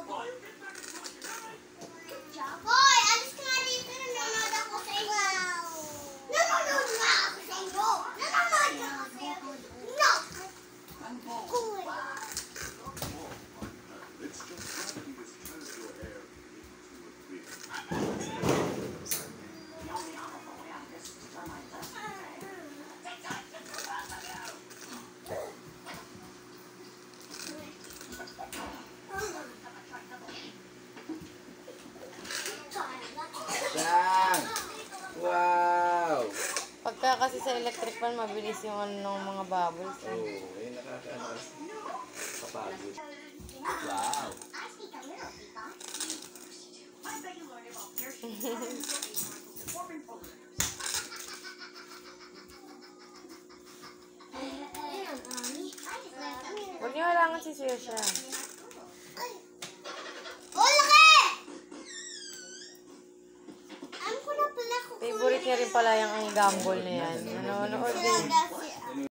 Hoy, alis ka nga dito. Nanonood ako sa inyo. Nanonood nga ako sa inyo. Nanonood nga ako sa inyo. No! Cool. Wow! Pagka kasi sa electric fan, mabilis yung ano ng mga bubbles. Oo, eh, nakakaanas. Kapagod. Wow! Huwag niyo halangan si Siyosha. Favorite niya rin pala yung ang gamble na yan. Nanonood din.